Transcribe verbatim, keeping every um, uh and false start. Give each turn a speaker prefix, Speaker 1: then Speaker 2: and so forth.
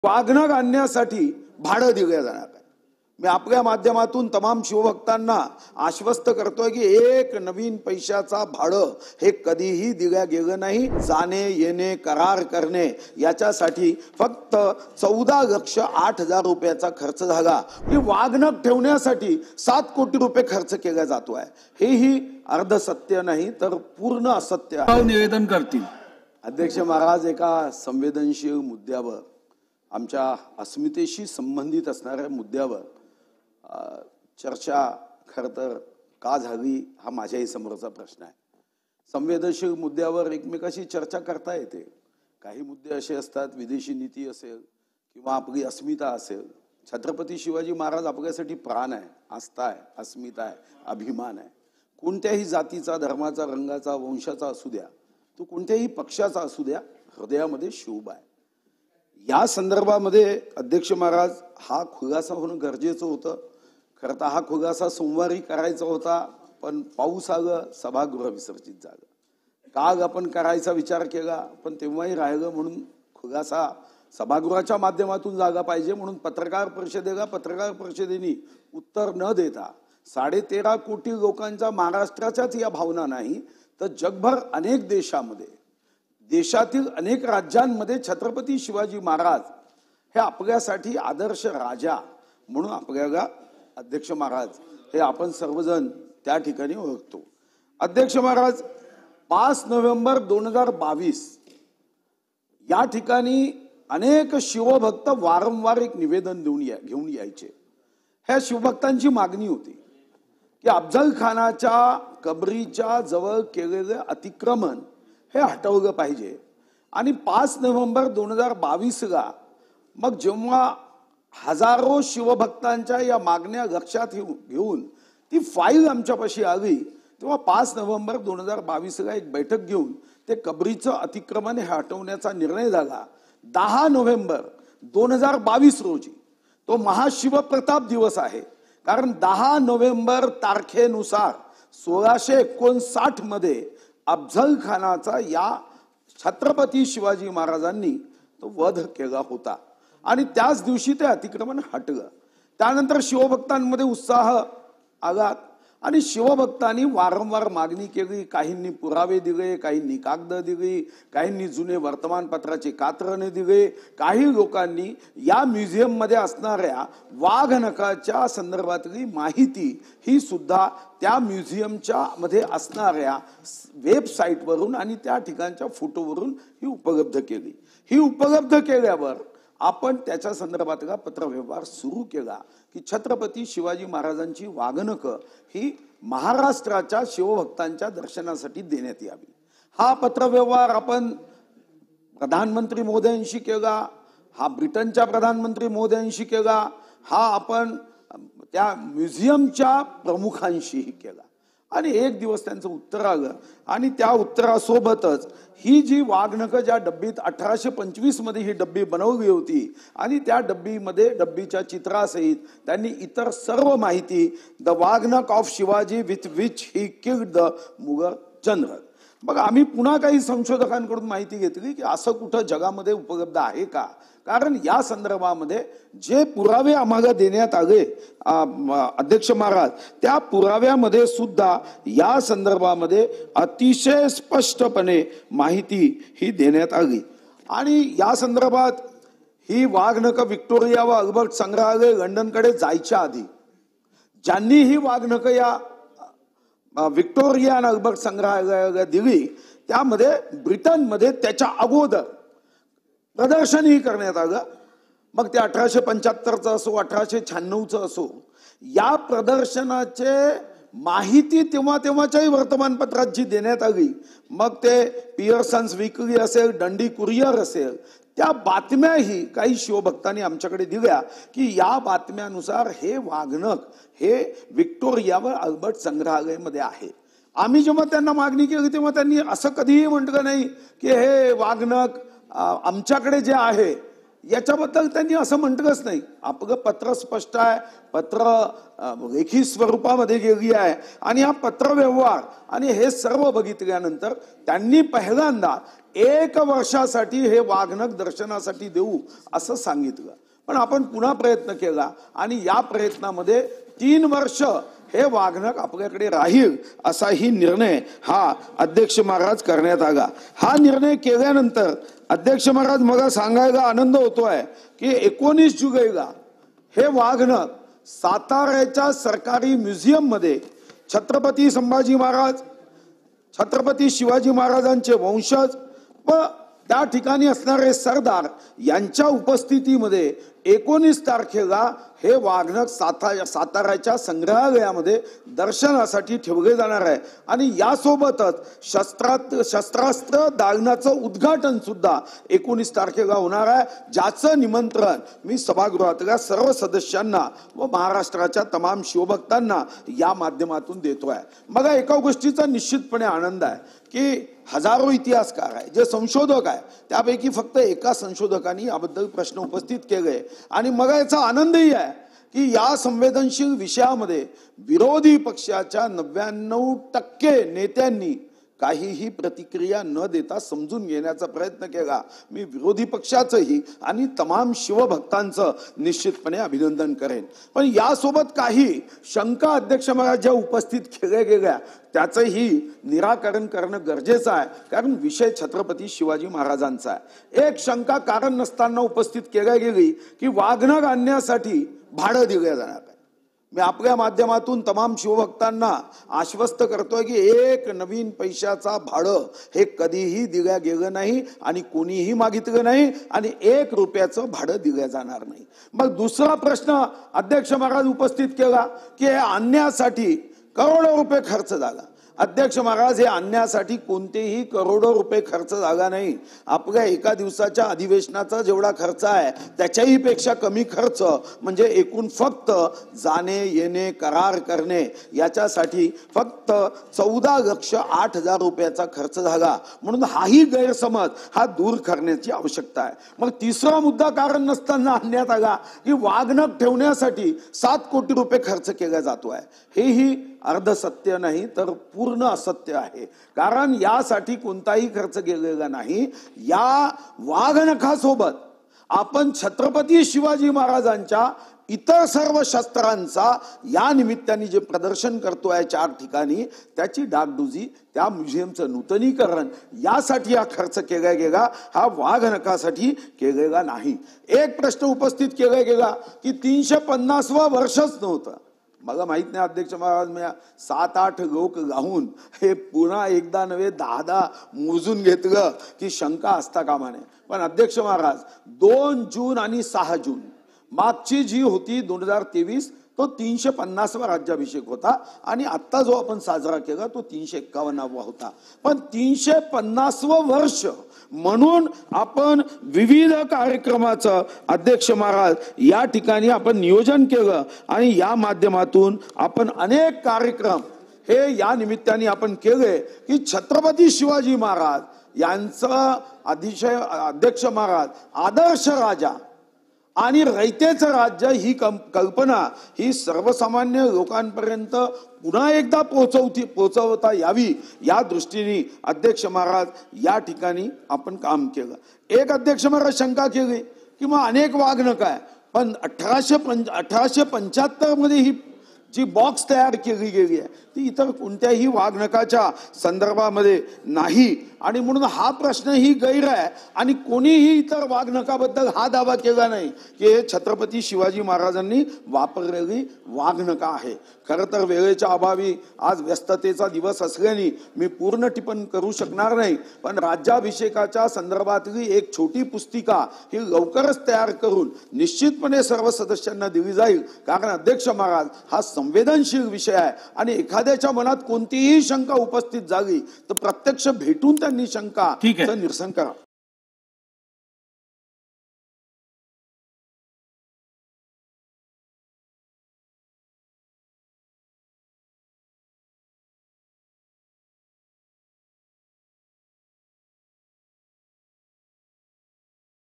Speaker 1: वाघनख आणण्यासाठी भाडं दिलं जाणार आहे। मी आपल्या माध्यमातून तमाम शिवभक्तांना आश्वस्त करतोय की एक नवीन पैशाचा भाडं हे कधीही दिल्या गेलं नाही। जाणे येणे करार करणे याच्यासाठी फक्त चौदा लक्ष आठ हजार रुपयाचा खर्च झाला। ही वाघनख ठेवण्यासाठी सात कोटी रुपये खर्च केला जातो आहे। हेही अर्ध सत्य नाही तर पूर्ण असत्य आहे।
Speaker 2: निवेदन करतील
Speaker 1: अध्यक्ष महाराज, एका संवेदनशील मुद्द्यावर, आमच्या अस्मितेशी संबंधित असणाऱ्या मुद्द्यावर चर्चा खरं तर का झाली हा माझ्याही समोरचा प्रश्न आहे। संवेदनशील मुद्द्यावर एकमेकाशी चर्चा करता येते। काही मुद्दे असे असतात, विदेशी नीती असेल किंवा आपली अस्मिता असेल। छत्रपती शिवाजी महाराज आपल्यासाठी प्राण आहे, आस्था आहे, अस्मिता आहे, अभिमान आहे। कोणत्याही जातीचा, धर्माचा, रंगाचा, वंशाचा असू द्या, तो कोणत्याही पक्षाचा असू द्या, हृदयामध्ये शिवब आहे। या संदर्भामध्ये अध्यक्ष महाराज, हा खुलासा होणं गरजेचं होतं। खरं तर हा खुलासा सोमवारी करायचा होता, पण पाऊस आलं, सभागृह विसर्जित झालं। काल आपण करायचा विचार केला, पण तेव्हाही राहिलं, म्हणून खुलासा सभागृहाच्या माध्यमातून झाला पाहिजे म्हणून पत्रकार परिषदेला पत्रकार परिषदेने उत्तर न देता साडे तेरा कोटी लोकांच्या महाराष्ट्राच्याच या भावना नाही तर जगभर अनेक देशामध्ये, देशातील अनेक राज्यांमध्ये छत्रपती शिवाजी महाराज हे आपल्यासाठी आदर्श राजा म्हणून आपल्याला अध्यक्ष महाराज हे आपण सर्वजण त्या ठिकाणी ओळखतो। अध्यक्ष महाराज, पाच नोव्हेंबर दोन हजार बावीस या ठिकाणी अनेक शिवभक्त वारंवार एक निवेदन देऊन या घेऊन यायचे। ह्या शिवभक्तांची मागणी होती की अफजल खानाच्या कबरीच्या जवळ केलेले अतिक्रमण हे हटवलं पाहिजे। आणि पाच नोव्हेंबर दोन हजार बावीसला मग जेव्हा हजारो शिवभक्तांच्या या मागण्या लक्षात घेऊन ती फाईल आमच्यापाशी आली, तेव्हा पाच नोव्हेंबर दोन हजार बावीसला एक बैठक घेऊन ते कबरीचं अतिक्रमण हे हटवण्याचा निर्णय झाला। दहा नोव्हेंबर दोन हजार बावीस रोजी तो महाशिवप्रताप दिवस आहे, कारण दहा नोव्हेंबर तारखेनुसार सोळाशे एकोणसाठ मध्ये अफजल खानाचा या छत्रपती शिवाजी महाराजांनी तो वध केला होता आणि त्याच दिवशी ते अतिक्रमण हटलं। त्यानंतर शिवभक्तांमध्ये उत्साह आला आणि शिवभक्तांनी वारंवार मागणी केली। काहींनी पुरावे दिले, काहींनी कागद दिली, काहींनी जुने वर्तमानपत्राचे कात्रणे दिले, काही लोकांनी या म्युझियम मध्ये असणाऱ्या वाघनखाच्या संदर्भातली माहिती ही सुद्धा त्या म्युझियमच्या मध्ये असणाऱ्या वेबसाईटवरून आणि त्या ठिकाणच्या फोटोवरून ही उपलब्ध केली। ही उपलब्ध केल्यावर आपण त्याच्या संदर्भातला पत्रव्यवहार सुरू केला की छत्रपती शिवाजी महाराजांची वाघनख ही महाराष्ट्राच्या शिवभक्तांच्या दर्शनासाठी देण्यात यावी। हा पत्रव्यवहार आपण प्रधानमंत्री महोदयांशी केला, हा ब्रिटनच्या प्रधानमंत्री महोदयांशी केला, हा आपण त्या म्युझियमच्या प्रमुखांशीही केला आणि एक दिवस त्यांचं उत्तर आलं आणि त्या उत्तरासोबतच ही जी वाघनख ज्या डब्बीत अठराशे पंचवीस मध्ये ही डब्बी बनवली होती आणि त्या डब्बीमध्ये डब्बीच्या चित्रासहित त्यांनी इतर सर्व माहिती, the waghnakh of Shivaji with which he killed the Mughal general. मग आम्ही पुन्हा काही संशोधकांकडून माहिती घेतली की असं कुठं जगामध्ये उपलब्ध आहे का, कारण या संदर्भामध्ये जे पुरावे आम्हाला देण्यात आले अध्यक्ष महाराज, त्या पुराव्यामध्ये सुद्धा या संदर्भामध्ये अतिशय स्पष्टपणे माहिती ही देण्यात आली। आणि या संदर्भात ही वाघनख व्हिक्टोरिया व अल्बर्ट संग्रहालय लंडनकडे जायच्या आधी ज्यांनी ही वाघनख या व्हिक्टोरिया आणि अल्बर्ट संग्रहालयाला दिली, त्यामध्ये ब्रिटनमध्ये त्याच्या अगोदर प्रदर्शनही करण्यात आलं। मग ते अठराशे पंच्याहत्तरचं असो, अठराशे शहाण्णवचं असो, या प्रदर्शनाचे माहिती तेव्हा तेव्हाच्याही वर्तमानपत्रात जी देण्यात आली, मग ते पियर्सन्स वीकली असेल, डंडी कुरिअर असेल, त्या बातम्याही काही शिवभक्तांनी आमच्याकडे दिल्या की या बातम्यानुसार हे वाघनख हे व्हिक्टोरिया व अल्बर्ट संग्रहालयामध्ये आहे। आम्ही जेव्हा त्यांना मागणी केली तेव्हा त्यांनी असं कधीही म्हटलं नाही की हे वाघनख आमच्याकडे जे आहे याच्याबद्दल त्यांनी असं म्हटलंच नाही. आपलं पत्र स्पष्ट आहे, पत्र लेखी स्वरूपामध्ये गेली आहे आणि हा पत्र व्यवहार आणि हे सर्व बघितल्यानंतर त्यांनी पहिल्यांदा एक वर्षासाठी हे वाघनख दर्शनासाठी देऊ असं सांगितलं. पण आपण पुन्हा प्रयत्न केला आणि या प्रयत्नामध्ये तीन वर्ष हे वाघनख आपल्याकडे राहील असाही निर्णय हा अध्यक्ष महाराज करण्यात आला. हा निर्णय केल्यानंतर अध्यक्ष महाराज मला सांगायला आनंद होतोय की एकोणीस जुलैला हे वाघनख साताऱ्याच्या सरकारी म्युझियम मध्ये छत्रपती संभाजी महाराज, छत्रपती शिवाजी महाराजांचे वंशज व त्या ठिकाणी असणारे सरदार यांच्या उपस्थितीमध्ये एकोणीस तारखेला हे वाघनख साता साताऱ्याच्या संग्रहालयामध्ये दर्शनासाठी ठेवले जाणार आहे. आणि यासोबतच शस्त्रात शस्त्रास्त्र दालनाचं उद्घाटन सुद्धा एकोणीस तारखेला होणार आहे, ज्याचं निमंत्रण मी सभागृहातल्या सर्व सदस्यांना व महाराष्ट्राच्या तमाम शिवभक्तांना या माध्यमातून देतोय. मला एका गोष्टीचा निश्चितपणे आनंद आहे की हजारो इतिहासकार आहे, जे संशोधक आहे, त्यापैकी फक्त एका संशोधकांनी याबद्दल प्रश्न उपस्थित केले आणि मला याचा आनंदही आहे की या संवेदनशील विषयामध्ये विरोधी पक्षाच्या नव्याण्णव टक्के नेत्यांनी काहीही प्रतिक्रिया न देता समजून घेण्याचा प्रयत्न केला. मी विरोधी पक्षाचंही आणि तमाम शिवभक्तांचं निश्चितपणे अभिनंदन करेन. पण यासोबत काही शंका अध्यक्ष महाराज ज्या उपस्थित केल्या गेल्या त्याचंही निराकरण करणं गरजेचं आहे, कारण विषय छत्रपती शिवाजी महाराजांचा आहे. एक शंका कारण नसताना उपस्थित केल्या गेली की वाघनख आणण्यासाठी भाडं दिलं जाणार आहे. मी आपल्या माध्यमातून तमाम शिवभक्तांना आश्वस्त करतोय की एक नवीन पैशाचा भाडं हे कधीही दिल्या गेलं नाही आणि कोणीही मागितलं नाही आणि एक रुपयाचं भाडं दिलं जाणार नाही. मग दुसरा प्रश्न अध्यक्ष महाराज उपस्थित केला की हे आणण्यासाठी करोडो रुपये खर्च झाला. अध्यक्ष महाराज हे आणण्यासाठी कोणतेही करोडो रुपये खर्च झाला नाही. आपल्या एका दिवसाच्या अधिवेशनाचा जेवढा खर्च आहे त्याच्याही पेक्षा कमी खर्च म्हणजे एकूण फक्त जाणे येणे करार करणे याच्यासाठी फक्त चौदा लक्ष आठ हजार रुपयाचा खर्च झाला. म्हणून हाही गैरसमज हा दूर करण्याची आवश्यकता आहे. मग तिसरा मुद्दा कारण नसताना आणण्यात आला की वाघनख ठेवण्यासाठी सात कोटी रुपये खर्च केला जातोय. हेही अर्ध सत्य नाही तर पूर्ण असत्य आहे, कारण यासाठी कोणताही खर्च केलेला नाही. या वाघनखासोबत आपण छत्रपती शिवाजी महाराजांच्या इतर सर्व शस्त्रांचा या निमित्ताने जे प्रदर्शन करतोय चार ठिकाणी त्याची डागडुजी, त्या म्युझियमचं नूतनीकरण यासाठी हा खर्च केला गेला, हा वाघनखासाठी केलेला नाही. एक प्रश्न उपस्थित केला गेला की तीनशे पन्नासवा वर्षच नव्हतं. मला माहित नाही अध्यक्ष महाराज, मी सात आठ लोक गाहून हे पुन्हा एकदा नव्हे दहा दहा मोजून घेतलं की शंका असता कामा नये. पण अध्यक्ष महाराज दोन जून आणि सहा जून मागची जी होती दोन हजार तेवीस तो तीनशे पन्नासवा राज्याभिषेक होता आणि आता जो आपण साजरा केला तो तीनशे एक्कावन्नावा होता. पण तीनशे पन्नासवं वर्ष म्हणून आपण विविध कार्यक्रमाचं अध्यक्ष महाराज या ठिकाणी आपण नियोजन केलं आणि या माध्यमातून आपण अनेक कार्यक्रम हे या निमित्ताने आपण केले की छत्रपती शिवाजी महाराज यांचं अतिशय अध्यक्ष महाराज आदर्श राजा आणि रयतेचं राज्य ही कल्पना ही सर्वसामान्य लोकांपर्यंत पुन्हा एकदा पोहोचवती पोहोचवता यावी या दृष्टीने अध्यक्ष महाराज या ठिकाणी आपण काम केलं. एक अध्यक्ष महाराज शंका केली की मग अनेक वाघनख आहे, पण अठराशे पंच अठराशे पंच्याहत्तर मध्ये ही जी बॉक्स तयार केली गेली आहे ती इतर कोणत्याही वाघनखाच्या संदर्भामध्ये नाही आणि म्हणून हा प्रश्न ही गैर आहे आणि कोणीही इतर वाघनखाबद्दल हा दावा केला नाही की हे छत्रपती शिवाजी महाराजांनी वापरलेली वाघनख आहे. खरं तर वेळेच्या अभावी आज व्यस्ततेचा दिवस असल्याने मी पूर्ण टिप्पण करू शकणार नाही, पण राज्याभिषेकाच्या संदर्भातली एक छोटी पुस्तिका ही लवकरच तयार करून निश्चितपणे सर्व सदस्यांना दिली जाईल, कारण अध्यक्ष महाराज हा संवेदनशील विषय आहे आणि एखाद्याच्या मनात कोणतीही शंका उपस्थित झाली तर प्रत्यक्ष भेटून त्यांनी शंका निरसन करा.